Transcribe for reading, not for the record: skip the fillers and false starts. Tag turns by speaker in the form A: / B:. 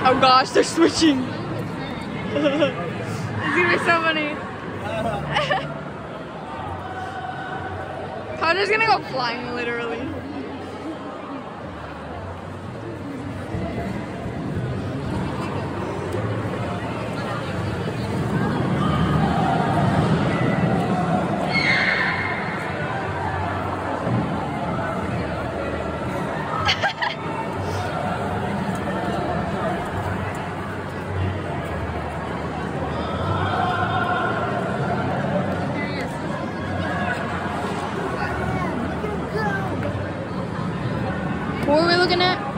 A: Oh gosh, they're switching. It's gonna be so funny. Connor's gonna go flying, literally. What were we looking at?